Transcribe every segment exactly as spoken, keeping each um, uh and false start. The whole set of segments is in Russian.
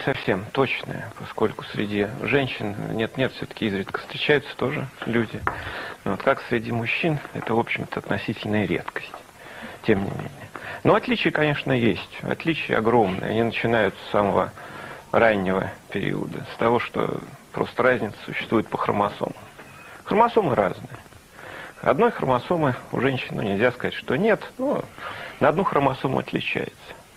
совсем точное, поскольку среди женщин нет-нет, все-таки изредка встречаются тоже люди. Но вот как среди мужчин, это, в общем-то, относительная редкость, тем не менее. Но отличия, конечно, есть. Отличия огромные. Они начинаются с самого раннего периода, с того, что просто разница существует по хромосомам. Хромосомы разные. Одной хромосомы у женщин, ну, нельзя сказать, что нет, но на одну хромосому отличается.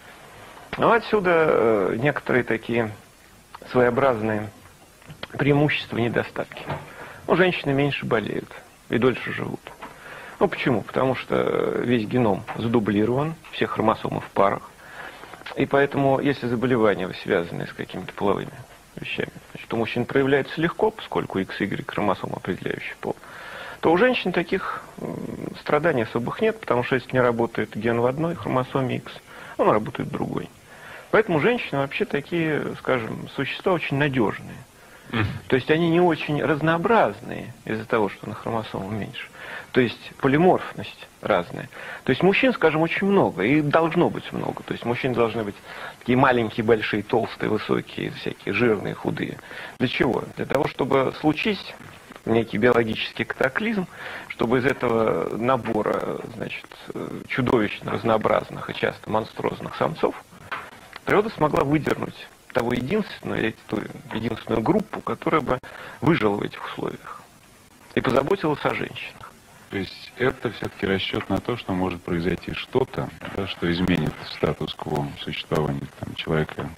Но отсюда э, некоторые такие своеобразные преимущества и недостатки. Ну, женщины меньше болеют и дольше живут. Ну, почему? Потому что весь геном задублирован, все хромосомы в парах. И поэтому, если заболевания связаны с какими-то половыми вещами, значит, у мужчин проявляется легко, поскольку X Y хромосома, определяющий пол, то у женщин таких страданий особых нет, потому что если не работает ген в одной хромосоме X, он работает в другой. Поэтому женщины вообще такие, скажем, существа очень надежные. Mm. То есть они не очень разнообразные из-за того, что на хромосому меньше. То есть полиморфность разная. То есть мужчин, скажем, очень много, и должно быть много. То есть мужчин должны быть такие маленькие, большие, толстые, высокие, всякие жирные, худые. Для чего? Для того, чтобы случись некий биологический катаклизм, чтобы из этого набора, значит, чудовищно разнообразных и часто монструозных самцов природа смогла выдернуть того единственного, или ту единственную группу, которая бы выжила в этих условиях и позаботилась о женщинах. То есть это все-таки расчет на то, что может произойти что-то, да, что изменит статус-кво существования там, человека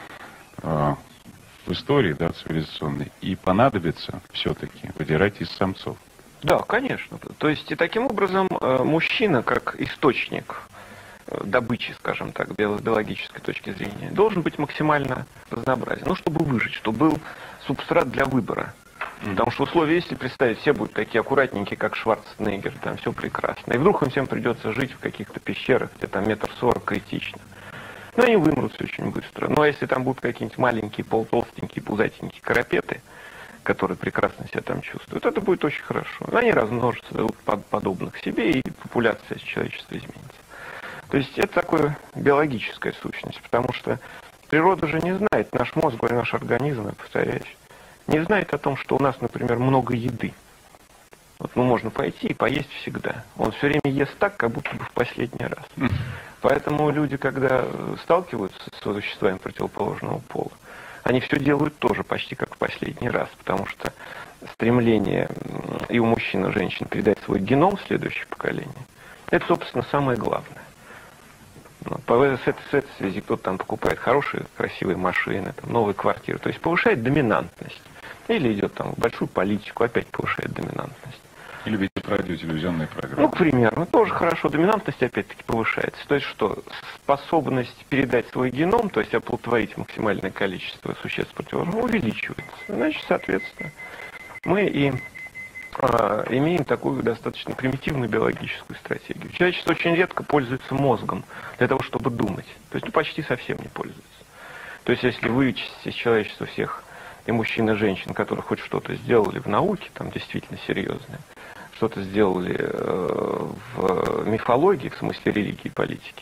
э, в истории, да, цивилизационной, и понадобится все-таки выдирать из самцов. Да, конечно. То есть и таким образом э, мужчина, как источник добычи, скажем так, с биологической точки зрения, должен быть максимально разнообразен. Ну, чтобы выжить, чтобы был субстрат для выбора. Mm-hmm. Потому что условия, если представить, все будут такие аккуратненькие, как Шварценеггер, там все прекрасно. И вдруг им всем придется жить в каких-то пещерах, где там метр сорок критично. Ну, они вымрут все очень быстро. Ну, а если там будут какие-нибудь маленькие, полутолстенькие, пузатенькие карапеты, которые прекрасно себя там чувствуют, это будет очень хорошо. Они размножатся, дадут подобных себе, и популяция человечества изменится. То есть это такая биологическая сущность, потому что природа же не знает, наш мозг, наш организм, я повторяюсь, не знает о том, что у нас, например, много еды. Вот, ну, можно пойти и поесть всегда. Он все время ест так, как будто бы в последний раз. Поэтому люди, когда сталкиваются с существами противоположного пола, они все делают тоже почти как в последний раз, потому что стремление и у мужчин, и у женщин передать свой геном следующее поколение, это, собственно, самое главное. С этой, с этой связи кто-то там покупает хорошие, красивые машины, там, новые квартиры, то есть повышает доминантность. Или идет там в большую политику, опять повышает доминантность. Или ведет радио, телевизионные программы. Ну, к примеру, тоже хорошо, доминантность опять-таки повышается. То есть что? Способность передать свой геном, то есть оплодотворить максимальное количество существ противоположного, увеличивается. Значит, соответственно, мы и а, имеем такую достаточно примитивную биологическую стратегию. Человечество очень редко пользуется мозгом для того, чтобы думать. То есть, ну, почти совсем не пользуется. То есть, если вычесть из человечества всех и мужчин, и женщин, которые хоть что-то сделали в науке, там действительно серьезное, что-то сделали э, в мифологии, в смысле религии и политики,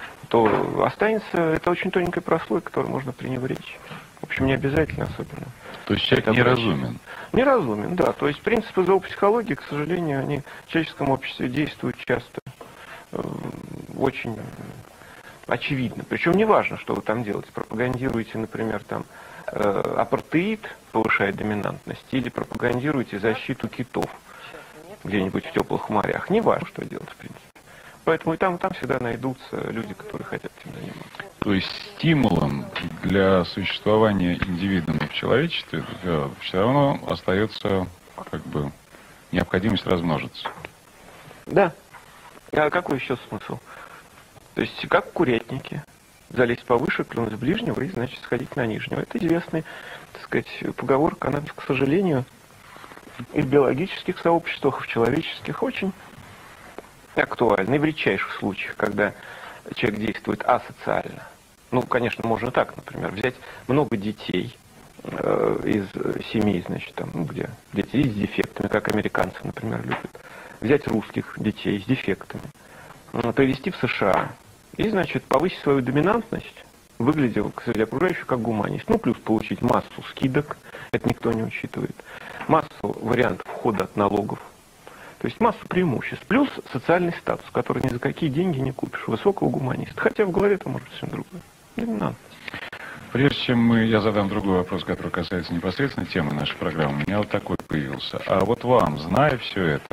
то останется это очень тоненькая прослойка, которую можно пренебречь. В общем, не обязательно особенно. То есть человек неразумен? Неразумен, да. То есть принципы зоопсихологии, к сожалению, они в человеческом обществе действуют часто э, очень очевидно. Причем не важно, что вы там делаете. Пропагандируете, например, там э, апартеид, повышает доминантность, или пропагандируете защиту китов где-нибудь в теплых морях. Не важно, что делать, в принципе. Поэтому и там, и там всегда найдутся люди, которые хотят этим заниматься. То есть стимулом для существования индивидуума в человечестве все равно остается как бы необходимость размножиться. Да. А какой еще смысл? То есть как в курятнике. Залезть повыше, клюнуть ближнего и, значит, сходить на нижнего. Это известная, так сказать, поговорка. Она, к сожалению, и в биологических сообществах, и в человеческих очень актуальна. И в редчайших случаях, когда человек действует асоциально. Ну, конечно, можно так, например, взять много детей э, из семей, значит, там, ну, где дети с дефектами, как американцы, например, любят. Взять русских детей с дефектами, привезти в США и, значит, повысить свою доминантность выглядел среди окружающих как гуманист. Ну, плюс получить массу скидок, это никто не учитывает, массу вариантов входа от налогов, то есть массу преимуществ, плюс социальный статус, который ни за какие деньги не купишь, высокого гуманиста, хотя в голове это может совсем другое. Не надо. Прежде чем мы, я задам другой вопрос, который касается непосредственно темы нашей программы, у меня вот такой появился. А вот вам, зная все это,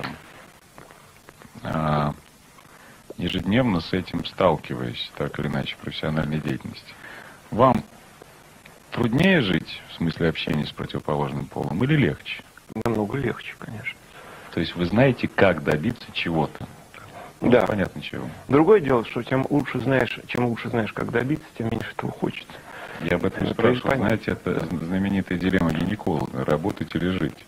а, ежедневно с этим сталкиваясь, так или иначе, в профессиональной деятельности, вам труднее жить, в смысле общения с противоположным полом, или легче? Намного легче, конечно. То есть вы знаете, как добиться чего-то? Ну, да. Понятно, чего. Другое дело, что чем лучше знаешь, чем лучше знаешь, как добиться, тем меньше этого хочется. Я об этом спрашиваю. Знаете, это знаменитая дилемма гинеколога. Работать или жить.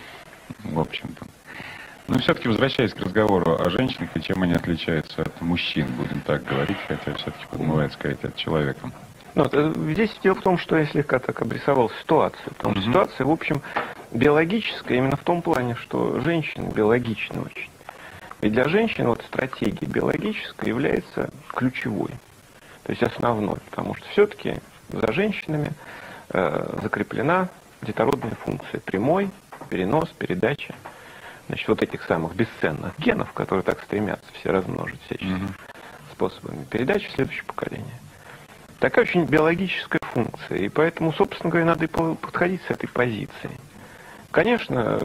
В общем-то. Но все-таки возвращаясь к разговору о женщинах и чем они отличаются от мужчин, будем так говорить, хотя все-таки подмывает сказать от человека. Ну, здесь дело в том, что я слегка так обрисовал ситуацию. Потому что Mm-hmm. ситуация, в общем, биологическая именно в том плане, что женщины биологичны очень. И для женщин вот стратегия биологическая является ключевой, то есть основной, потому что все-таки за женщинами э, закреплена детородная функция, прямой перенос, передача, значит, вот этих самых бесценных генов, которые так стремятся все размножить всяческими mm-hmm. способами, передачи в следующее поколение. Такая очень биологическая функция, и поэтому, собственно говоря, надо и подходить с этой позиции. Конечно,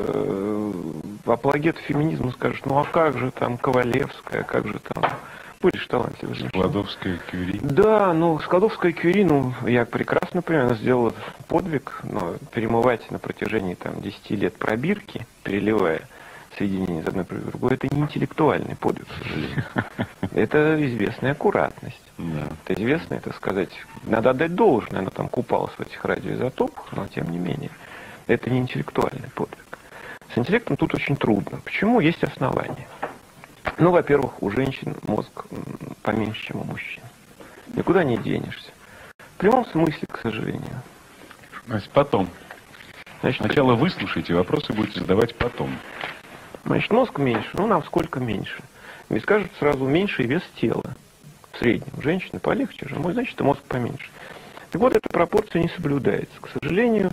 апологеты феминизма скажут, ну а как же там Ковалевская, как же там... Будешь талантливый. Складовская Кюри. Да, ну, Складовская Кюри, ну, я прекрасно понимаю, она сделала подвиг, но перемывать на протяжении там десяти лет пробирки, переливая соединение из одной пробирки в другую, это не интеллектуальный подвиг, к сожалению. Это известная аккуратность. Да. Это известная, так сказать, надо отдать должное, она там купалась в этих радиоизотопах, но тем не менее. Это не интеллектуальный подвиг. С интеллектом тут очень трудно. Почему? Есть основания. Ну, во-первых, у женщин мозг поменьше, чем у мужчин. Никуда не денешься. В прямом смысле, к сожалению. Значит, потом. Значит, Сначала выслушайте, вопросы будете задавать потом. Значит, мозг меньше. Ну, нам сколько меньше? Ведь скажут сразу меньший вес тела. В среднем. Женщины полегче же. Мой, значит, и мозг поменьше. Так вот, эта пропорция не соблюдается. К сожалению,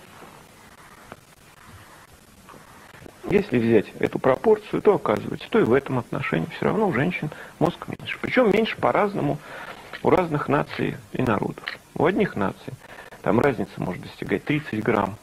если взять эту пропорцию, то оказывается, то и в этом отношении все равно у женщин мозг меньше. Причем меньше по-разному у разных наций и народов. У одних наций там разница может достигать тридцать грамм,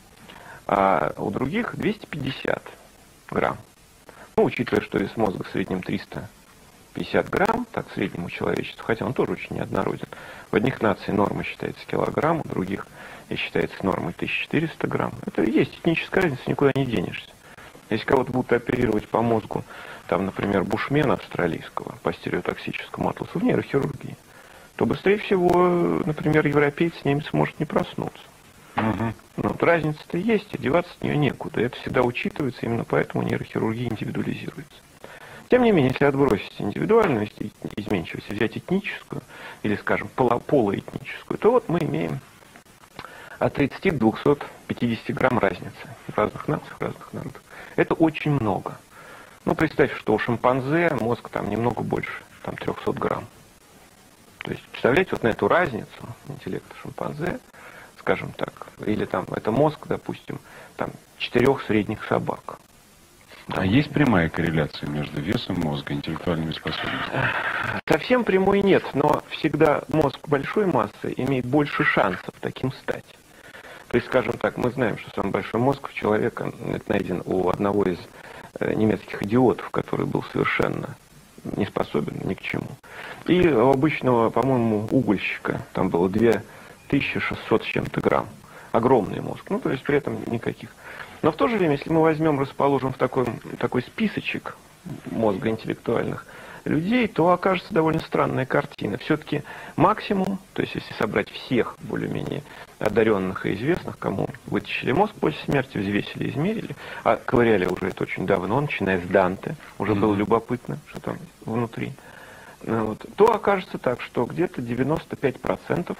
а у других двести пятьдесят грамм. Ну, учитывая, что вес мозга в среднем триста пятьдесят грамм, так среднему человечеству, хотя он тоже очень неоднороден. В одних наций норма считается килограмм, у других и считается нормой тысяча четыреста грамм. Это и есть этническая разница, никуда не денешься. Если кого-то будут оперировать по мозгу, там, например, бушмена австралийского по стереотоксическому атласу в нейрохирургии, то быстрее всего, например, европеец, немец может не проснуться. Угу. Но вот разница-то есть, и деваться от нее некуда. Это всегда учитывается, именно поэтому нейрохирургия индивидуализируется. Тем не менее, если отбросить индивидуальную изменчивость, взять этническую, или, скажем, полоэтническую, то вот мы имеем от тридцати до двухсот пятидесяти грамм разницы в разных нациях, в разных народах. Это очень много. Ну, представьте, что у шимпанзе мозг там немного больше, там трехсот грамм. То есть, представляете, вот на эту разницу интеллекта шимпанзе, скажем так, или там это мозг, допустим, там четырех средних собак. А есть прямая корреляция между весом мозга и интеллектуальными способностями? Совсем прямой нет, но всегда мозг большой массы имеет больше шансов таким стать. То есть, скажем так, мы знаем, что самый большой мозг у человека найден у одного из немецких идиотов, который был совершенно не способен ни к чему. И у обычного, по-моему, угольщика там было две тысячи шестьсот с чем-то грамм. Огромный мозг. Ну, то есть при этом никаких. Но в то же время, если мы возьмем, расположим в такой, такой списочек мозга интеллектуальных людей, то окажется довольно странная картина. Все-таки максимум, то есть если собрать всех более-менее одаренных и известных, кому вытащили мозг после смерти, взвесили, измерили, а ковыряли уже это очень давно, начиная с Данте, уже mm-hmm. было любопытно, что там внутри, вот, то окажется так, что где-то девяносто пять процентов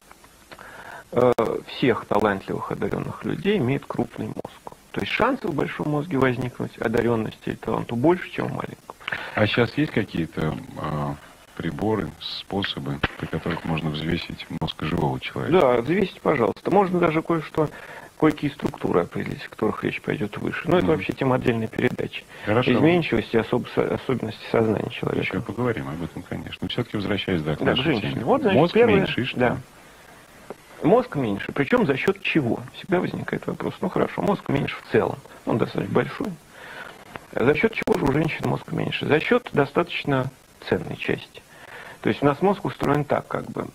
всех талантливых одаренных людей имеет крупный мозг. То есть шансы в большом мозге возникнуть одаренности или таланту больше, чем в маленьком. А сейчас есть какие-то э, приборы, способы, при которых можно взвесить мозг живого человека? Да, взвесить, пожалуйста. Можно даже кое-что, кое-какие структуры определить, о которых речь пойдет выше. Но mm. это вообще тема отдельной передачи. Хорошо. Изменчивости и особ... особенности сознания человека. Еще поговорим об этом, конечно. Но все-таки возвращаясь да, к да, нашей теме. Вот, значит, мозг первое... меньше, и что? Да. Мозг меньше. Причем за счет чего? Всегда возникает вопрос. Ну хорошо, мозг меньше в целом. Он достаточно большой. А за счет чего же у женщин мозг меньше? За счет достаточно ценной части. То есть у нас мозг устроен так, как бы,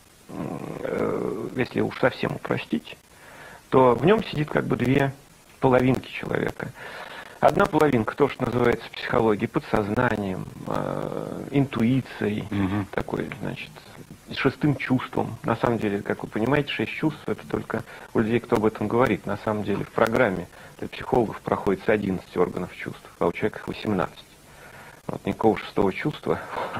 э, если уж совсем упростить, то в нем сидит как бы две половинки человека. Одна половинка, то, что называется в психологии подсознанием, э, интуицией, угу. такой, значит, шестым чувством. На самом деле, как вы понимаете, шесть чувств — это только у людей, кто об этом говорит. На самом деле в программе для психологов проходит с одиннадцати органов чувств, а у человека их восемнадцать. Вот никакого шестого чувства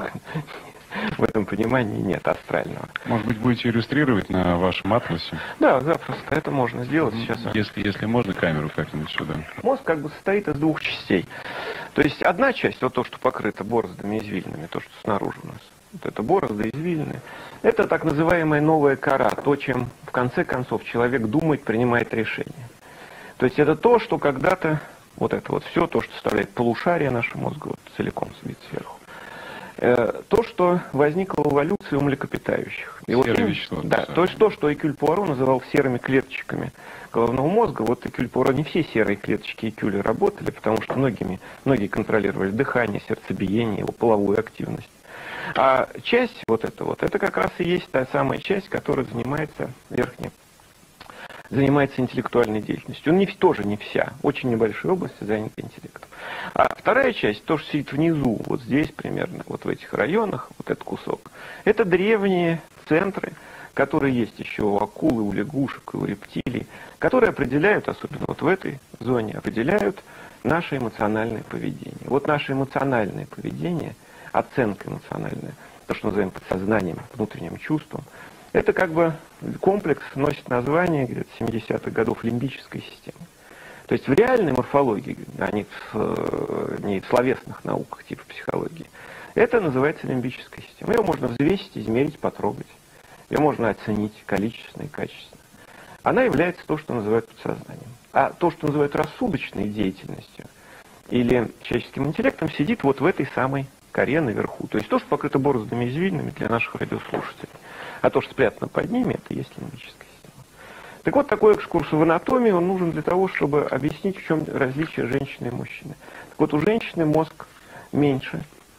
в этом понимании нет, астрального. Может быть, будете иллюстрировать на вашем атласе? Да, запросто. Это можно сделать сейчас. Если, если можно, камеру как-нибудь сюда. Мозг как бы состоит из двух частей. То есть одна часть, вот то, что покрыто бороздами, извилинами, то, что снаружи у нас. Вот это борозды, извилины. Это так называемая новая кора, то, чем в конце концов человек думает, принимает решение. То есть это то, что когда-то, вот это вот все, то, что составляет полушарие нашего мозга, вот целиком сбит сверху. То, что возникло в эволюции у млекопитающих. И вот, вещества, да, то есть то, что Эркюль Пуаро называл серыми клеточками головного мозга. Вот Эркюль Пуаро, не все серые клеточки Эркюля работали, потому что многими, многие контролировали дыхание, сердцебиение, его половую активность. А часть вот эта вот, это как раз и есть та самая часть, которая занимается верхней, занимается интеллектуальной деятельностью. Он не, тоже не вся, очень небольшая область занята интеллектом. А вторая часть, то, что сидит внизу, вот здесь примерно, вот в этих районах, вот этот кусок, это древние центры, которые есть еще у акул, у лягушек, и у рептилий, которые определяют, особенно вот в этой зоне, определяют наше эмоциональное поведение. Вот наше эмоциональное поведение, оценка эмоциональная, то, что называем подсознанием, внутренним чувством, это как бы комплекс носит название где-то семидесятых годов лимбической системы. То есть в реальной морфологии, а не в, не в словесных науках типа психологии, это называется лимбическая система. Ее можно взвесить, измерить, потрогать. Ее можно оценить количественно и качественно. Она является то, что называют подсознанием. А то, что называют рассудочной деятельностью или человеческим интеллектом, сидит вот в этой самой коре наверху. То есть то, что покрыто бороздами и извилинами для наших радиослушателей. А то, что спрятано под ними, это и есть лимбическая система. Так вот, такой экскурс в анатомию, он нужен для того, чтобы объяснить, в чем различие женщины и мужчины. Так вот, у женщины мозг меньше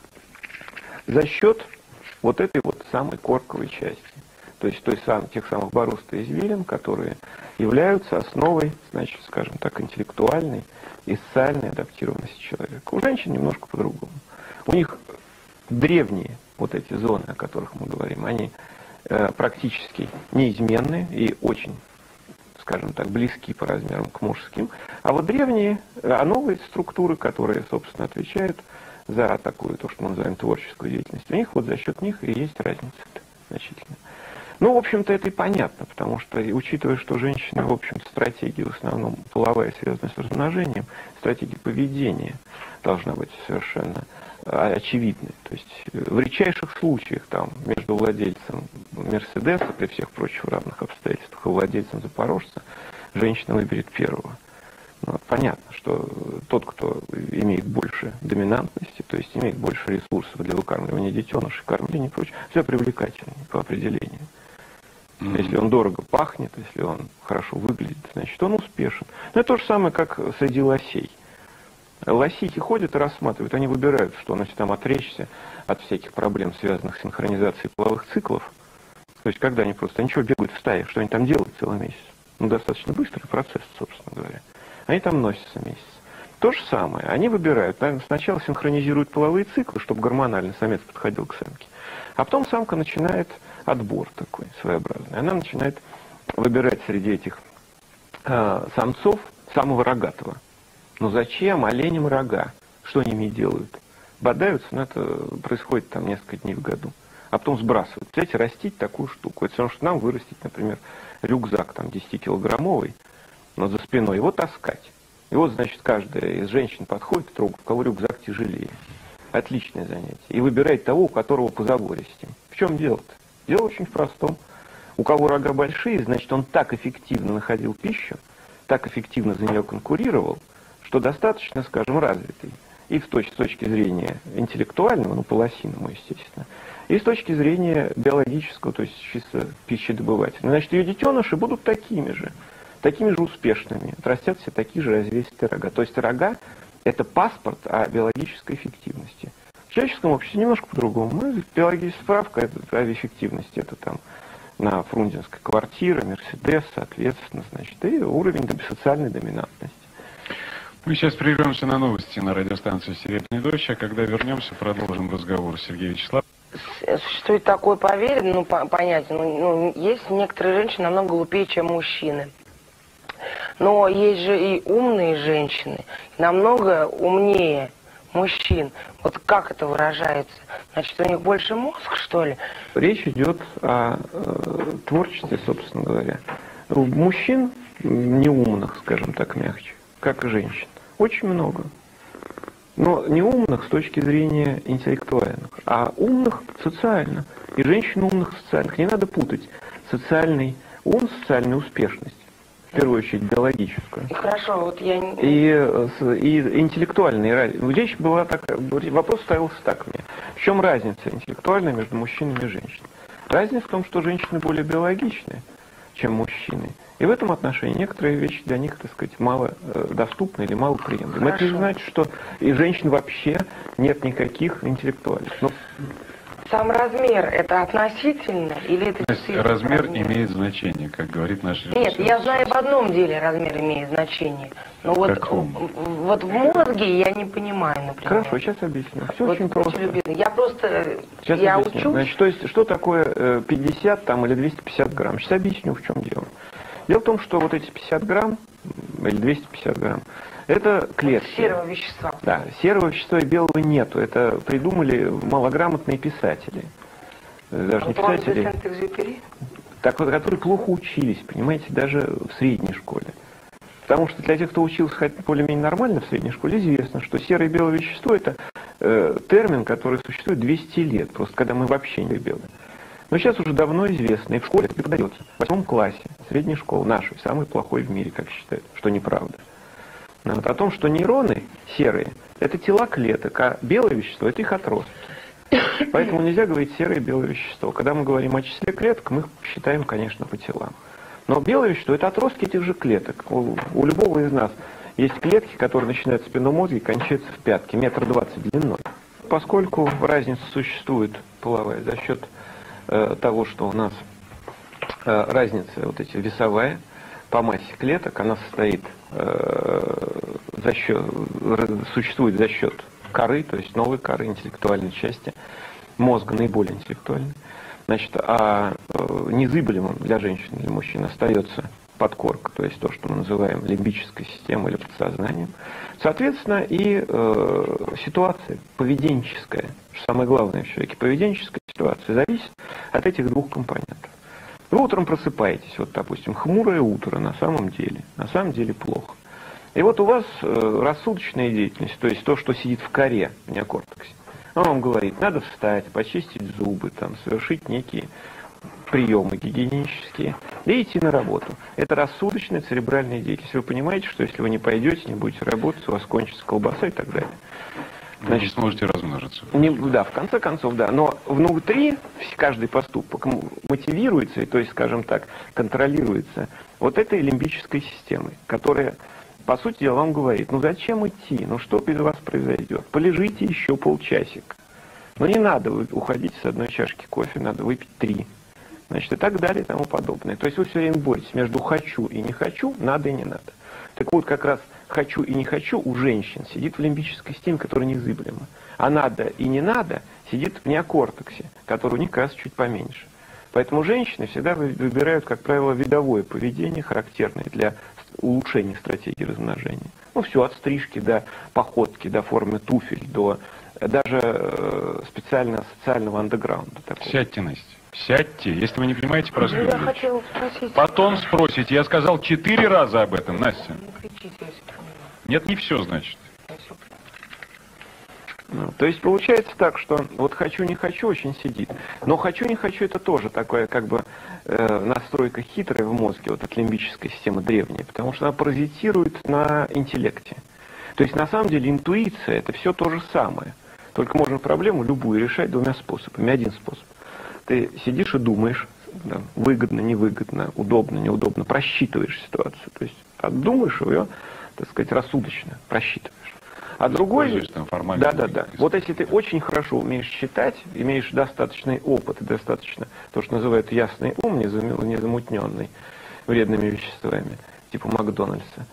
за счет вот этой вот самой корковой части. То есть той сам, тех самых борозд и извилин, которые являются основой, значит, скажем так, интеллектуальной и социальной адаптированности человека. У женщин немножко по-другому. У них древние вот эти зоны, о которых мы говорим, они э, практически неизменные и очень, скажем так, близки по размерам к мужским. А вот древние, а новые структуры, которые, собственно, отвечают за такую, то, что мы называем творческую деятельность, у них вот за счет них и есть разница значительная. Ну, в общем-то, это и понятно, потому что, учитывая, что женщины, в общем-то, стратегия в основном половая, связанная с размножением, стратегия поведения должна быть совершенно очевидной. То есть в редчайших случаях там между владельцем Мерседеса, при всех прочих равных обстоятельствах, и владельцем Запорожца, женщина выберет первого. Ну, понятно, что тот, кто имеет больше доминантности, то есть имеет больше ресурсов для выкармливания детенышей, кормления и прочее, все привлекательнее по определению. Mm-hmm. Если он дорого пахнет, если он хорошо выглядит, значит, он успешен. Но это то же самое, как среди лосей. Лосихи ходят и рассматривают, они выбирают, что значит там отречься от всяких проблем, связанных с синхронизацией половых циклов. То есть, когда они просто, они что, бегают в стае, что они там делают целый месяц? Ну, достаточно быстрый процесс, собственно говоря. Они там носятся месяц. То же самое, они выбирают, сначала синхронизируют половые циклы, чтобы гормональный самец подходил к самке. А потом самка начинает отбор такой своеобразный. Она начинает выбирать среди этих э, самцов самого рогатого. Ну зачем оленям рога? Что они ими делают? Бодаются, но это происходит там несколько дней в году. А потом сбрасывают. Взять и растить такую штуку. Это все равно, что нам вырастить, например, рюкзак там десятикилограммовый, но за спиной его таскать. И вот, значит, каждая из женщин подходит и трогает, у кого рюкзак тяжелее. отличное занятие, и выбирает того, у которого позабористее. В чем дело-то? Дело очень в простом. У кого рога большие, значит, он так эффективно находил пищу, так эффективно за нее конкурировал, что достаточно, скажем, развитый. И с точки, с точки зрения интеллектуального, ну, полосиному, естественно, и с точки зрения биологического, то есть чисто пищедобывательного. Значит, ее детеныши будут такими же, такими же успешными, отрастят все такие же развесистые рога. То есть рога – это паспорт о биологической эффективности. В человеческом обществе немножко по-другому. Ну, биологическая справка это, о эффективности, это там на Фрунзенской квартира, Мерседес, соответственно, значит, и уровень социальной доминантности. Мы сейчас прервемся на новости на радиостанции «Серебряный дождь», а когда вернемся, продолжим разговор с Сергеем Вячеславовичем. Существует такое поверье, ну, по понятие, ну, ну, есть некоторые женщины намного глупее, чем мужчины. Но есть же и умные женщины, намного умнее мужчин. Вот как это выражается? Значит, у них больше мозг, что ли? Речь идет о э, творчестве, собственно говоря. У мужчин неумных, скажем так, мягче, как и женщин, очень много. Но не умных с точки зрения интеллектуальных, а умных социально. И женщин умных социальных. Не надо путать социальный ум с социальной успешностью. В первую очередь биологическую. Хорошо, вот я... И, и интеллектуальные. Здесь была такая, вопрос ставился так мне. В чем разница интеллектуальная между мужчинами и женщинами? Разница в том, что женщины более биологичны, чем мужчины. И в этом отношении некоторые вещи для них, так сказать, мало э, доступны или мало приемлемы. Это не значит, что и женщин вообще нет никаких интеллектуальных. Но... Сам размер это относительно или это действительно размер, размер имеет значение, как говорит наш режиссер. Нет, я знаю, в одном деле размер имеет значение. Но вот, вот в мозге я не понимаю, например. Хорошо, сейчас объясню. Все вот, очень просто. Любезный, я просто Сейчас я объясню. учусь. Значит, то есть, что такое пятьдесят там, или двести пятьдесят грамм? Сейчас объясню, в чем дело. Дело в том, что вот эти пятьдесят грамм, или двести пятьдесят грамм, это клетки. Серого вещества. Да, серого вещества и белого нету. Это придумали малограмотные писатели. Даже не писатели, так вот, которые плохо учились, понимаете, даже в средней школе. Потому что для тех, кто учился хоть более-менее нормально в средней школе, известно, что серое и белое вещество – это э, термин, который существует двести лет, просто когда мы вообще не белые. Но сейчас уже давно известно, и в школе это преподается. В восьмом классе средней школы, нашей, самой плохой в мире, как считают, что неправда. Вот, о том, что нейроны серые – это тела клеток, а белое вещество – это их отростки. Поэтому нельзя говорить серое и белое вещество. Когда мы говорим о числе клеток, мы их считаем, конечно, по телам. Но белое вещество – это отростки этих же клеток. У, у любого из нас есть клетки, которые начинаются в спинном мозге и кончаются в пятке, метр двадцать длиной. Поскольку разница существует половая за счет э, того, что у нас э, разница вот эти весовая по массе клеток, она состоит э, за счет, существует за счет коры, то есть новой коры, интеллектуальной части мозга, наиболее интеллектуальной. Значит, а э, незыблемым для женщин или мужчин остается подкорка, то есть то, что мы называем лимбической системой или подсознанием. Соответственно, и э, ситуация поведенческая, что самое главное в человеке, поведенческая ситуация зависит от этих двух компонентов. Вы утром просыпаетесь, вот, допустим, хмурое утро на самом деле, на самом деле плохо. И вот у вас э, рассудочная деятельность, то есть то, что сидит в коре, в неокортексе. Он вам говорит, надо встать, почистить зубы, там, совершить некие приемы гигиенические и идти на работу. Это рассудочная церебральная деятельность. Вы понимаете, что если вы не пойдете, не будете работать, у вас кончится колбаса и так далее. Значит, вы не сможете размножиться. Не, да, в конце концов, да. Но внутри каждый поступок мотивируется, и, то есть, скажем так, контролируется вот этой лимбической системой, которая, по сути дела, вам говорит, ну зачем идти, ну что из вас произойдет, полежите еще полчасика. Но не надо уходить с одной чашки кофе, надо выпить три. Значит, и так далее и тому подобное. То есть вы все время боретесь между хочу и не хочу, надо и не надо. Так вот, как раз хочу и не хочу у женщин сидит в лимбической системе, которая незыблема. А надо и не надо сидит в неокортексе, который у них как раз чуть поменьше. Поэтому женщины всегда выбирают, как правило, видовое поведение, характерное для улучшения стратегии размножения. Ну, все от стрижки до походки, до формы туфель, до даже э, специально социального андеграунда. Такого. Сядьте, Настя. Сядьте, если вы не понимаете простую Я вещь. хотела спросить. Потом спросите. Я сказал четыре раза об этом, Настя. Не кричите, Иосиф Иванович. Нет, не все, значит. Ну, то есть получается так, что вот хочу не хочу очень сидит, но хочу не хочу это тоже такое как бы э, настройка хитрая в мозге, вот эта лимбическая система древняя, потому что она паразитирует на интеллекте. То есть на самом деле интуиция это все то же самое, только можно проблему любую решать двумя способами. Один способ. Ты сидишь и думаешь, да, выгодно, невыгодно, удобно, неудобно, просчитываешь ситуацию, то есть отдумаешь ее, так сказать, рассудочно, просчитываешь. А другой, да, да, да. Вот если ты очень хорошо умеешь считать, имеешь достаточный опыт и достаточно, то, что называют ясный ум, незамутненный вредными веществами, типа Макдональдса,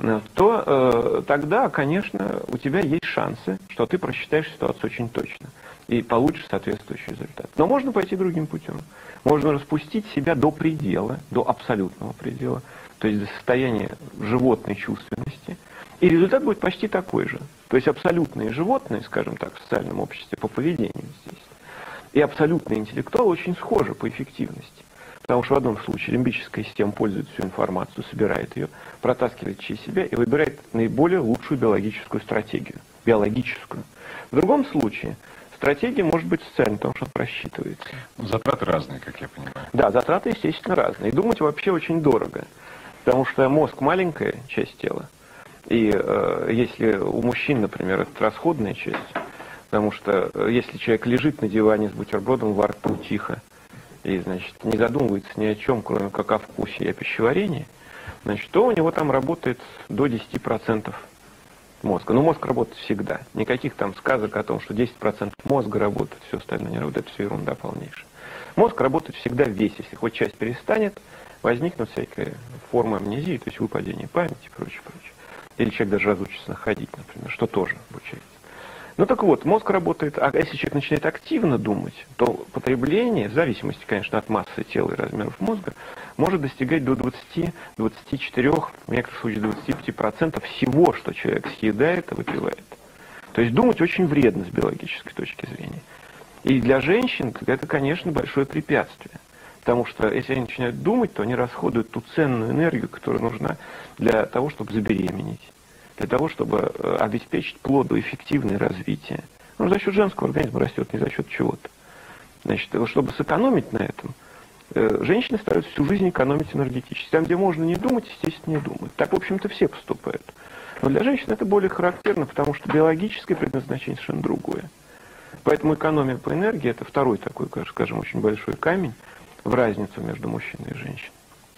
то э, тогда, конечно, у тебя есть шансы, что ты просчитаешь ситуацию очень точно и получишь соответствующий результат. Но можно пойти другим путем. Можно распустить себя до предела, до абсолютного предела, то есть до состояния животной чувственности, и результат будет почти такой же. То есть абсолютные животные, скажем так, в социальном обществе по поведению здесь, и абсолютные интеллектуалы очень схожи по эффективности. Потому что в одном случае лимбическая система пользует всю информацию, собирает ее, протаскивает через себя и выбирает наиболее лучшую биологическую стратегию. Биологическую. В другом случае стратегия может быть социальной, потому что просчитывается. Затраты разные, как я понимаю. Да, затраты, естественно, разные. И думать вообще очень дорого. Потому что мозг маленькая часть тела. И э, если у мужчин, например, это расходная часть, потому что э, если человек лежит на диване с бутербродом во рту тихо, и, значит, не задумывается ни о чем, кроме как о вкусе и о пищеварении, значит, то у него там работает до десяти процентов мозга. Но мозг работает всегда. Никаких там сказок о том, что десять процентов мозга работает, все остальное не работает, это все ерунда полнейшая. Мозг работает всегда весь. Если хоть часть перестанет, возникнут всякие формы амнезии, то есть выпадение памяти и прочее, прочее. Или человек даже разучится ходить, например, что тоже обучается. Ну так вот, мозг работает, а если человек начинает активно думать, то потребление, в зависимости, конечно, от массы тела и размеров мозга, может достигать до двадцати-двадцати четырёх, в некоторых случаях двадцати пяти процентов всего, что человек съедает и выпивает. То есть думать очень вредно с биологической точки зрения. И для женщин это, конечно, большое препятствие. Потому что если они начинают думать, то они расходуют ту ценную энергию, которая нужна для того, чтобы забеременеть, для того, чтобы обеспечить плоду эффективное развитие. Ну, за счет женского организма растет, не за счет чего-то. Значит, чтобы сэкономить на этом, женщины стараются всю жизнь экономить энергетически. Там, где можно не думать, естественно, не думают. Так, в общем-то, все поступают. Но для женщин это более характерно, потому что биологическое предназначение совершенно другое. Поэтому экономия по энергии – это второй такой, скажем, очень большой камень в разницу между мужчиной и женщиной,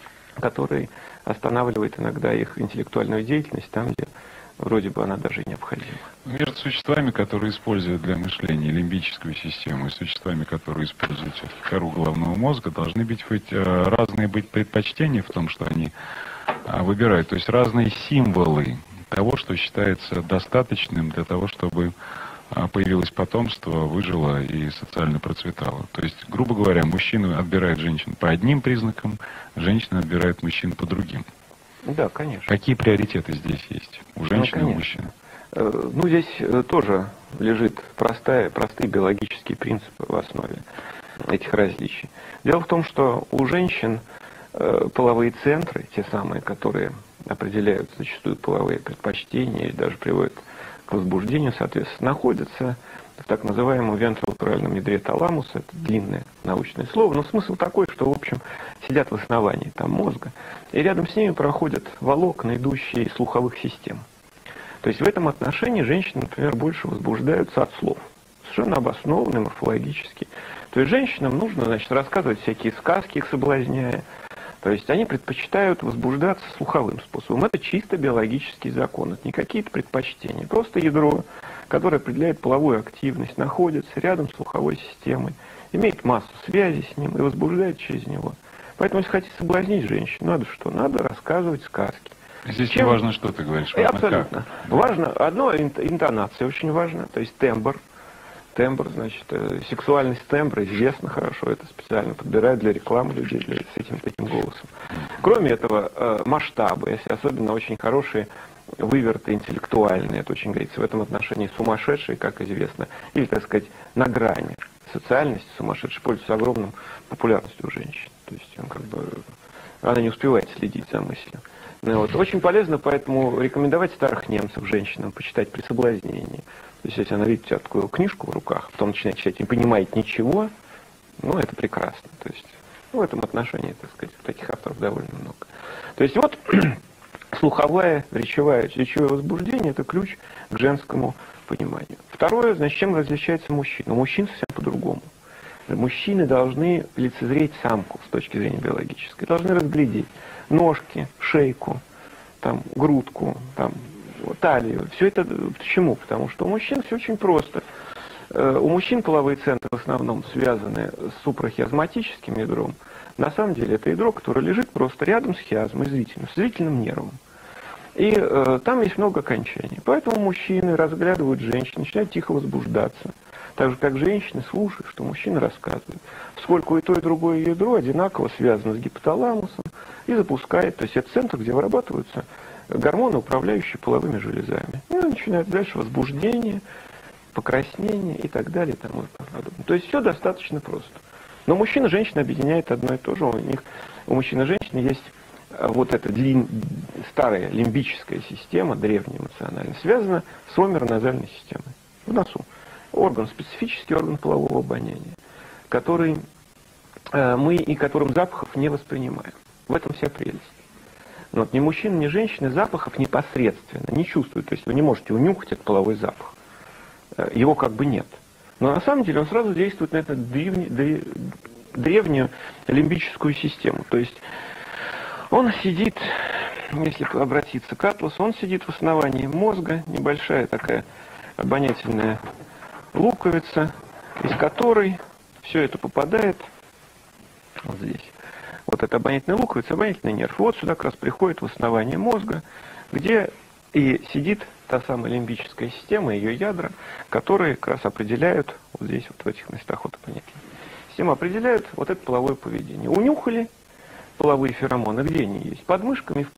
который останавливает иногда их интеллектуальную деятельность там, где вроде бы она даже и необходима. Между существами, которые используют для мышления лимбическую систему, и существами, которые используют все-таки кору головного мозга, должны быть хоть разные быть предпочтения в том, что они выбирают, то есть разные символы того, что считается достаточным для того, чтобы появилось потомство, выжило и социально процветало. То есть, грубо говоря, мужчина отбирает женщин по одним признакам, женщина отбирает мужчин по другим. Да, конечно. Какие приоритеты здесь есть у женщины ну, и у мужчины? Ну, здесь тоже лежит простая, простые биологические принципы в основе этих различий. Дело в том, что у женщин половые центры, те самые, которые определяют зачастую половые предпочтения или даже приводят к возбуждению, соответственно, находятся в так называемом вентролатеральном ядре таламуса. Это длинное научное слово, но смысл такой, что, в общем, сидят в основании там мозга, и рядом с ними проходят волокна, идущие из слуховых систем. То есть в этом отношении женщины, например, больше возбуждаются от слов. Совершенно обоснованные, морфологически. То есть женщинам нужно, значит, рассказывать всякие сказки, их соблазняя. То есть они предпочитают возбуждаться слуховым способом. Это чисто биологический закон, это не какие-то предпочтения. Просто ядро, которое определяет половую активность, находится рядом с слуховой системой, имеет массу связей с ним и возбуждает через него. Поэтому, если хотите соблазнить женщину, надо что? Надо рассказывать сказки. Здесь Чем... не важно, что ты говоришь, важно абсолютно. Как. Важно, одно, интонация очень важна, то есть тембр. Тембр, значит, сексуальность тембра известна хорошо, это специально подбирают для рекламы людей для, с этим таким голосом. Кроме этого, масштабы, если особенно очень хорошие выверты интеллектуальные, это очень говорится в этом отношении сумасшедшие, как известно, или, так сказать, на грани социальности сумасшедшие, пользуются огромным популярностью у женщин. То есть он как бы, она не успевает следить за мыслью. Ну, вот. Очень полезно поэтому рекомендовать старых немцев женщинам почитать «При соблазнении». То есть, если она видит у тебя такую книжку в руках, потом начинает читать, не понимает ничего, ну, это прекрасно. То есть, ну, в этом отношении, так сказать, таких авторов довольно много. То есть, вот слуховая, речевая, речевое возбуждение – это ключ к женскому пониманию. Второе, значит, чем различается мужчина? У мужчин совсем по-другому. Мужчины должны лицезреть самку с точки зрения биологической, должны разглядеть ножки, шейку, там, грудку, там, талию. Все это почему? Потому что у мужчин все очень просто. У мужчин половые центры в основном связаны с супрахиазматическим ядром. На самом деле это ядро, которое лежит просто рядом с хиазмой, зрительным, с зрительным нервом. И э, там есть много окончаний. Поэтому мужчины разглядывают женщин, начинают тихо возбуждаться. Так же, как женщины слушают, что мужчины рассказывают. Поскольку и то, и другое ядро одинаково связано с гипоталамусом и запускает, то есть это центр, где вырабатываются гормоны, управляющие половыми железами. И начинает дальше возбуждение, покраснение и так далее. И тому подобное. То есть все достаточно просто. Но мужчина и женщина объединяет одно и то же. У них, у мужчин и женщины есть вот эта длин, старая лимбическая система, древняя эмоционально, связана с омероназальной системой в носу. Орган, специфический орган полового обоняния, который э, мы и которым запахов не воспринимаем. В этом вся прелесть. Но вот ни мужчина, ни женщина запахов непосредственно не чувствуют. То есть вы не можете унюхать этот половой запах. Э, его как бы нет. Но на самом деле он сразу действует на эту древнюю, древнюю лимбическую систему. То есть он сидит, если обратиться к атласу, он сидит в основании мозга, небольшая такая обонятельная луковица, из которой все это попадает вот здесь. Вот это обонятельная луковица, обонятельный нерв. Вот сюда как раз приходит в основание мозга, где и сидит та самая лимбическая система, ее ядра, которые как раз определяют, вот здесь, вот в этих местах, вот обонятельная система определяют вот это половое поведение. Унюхали половые феромоны, где они есть? Под мышками,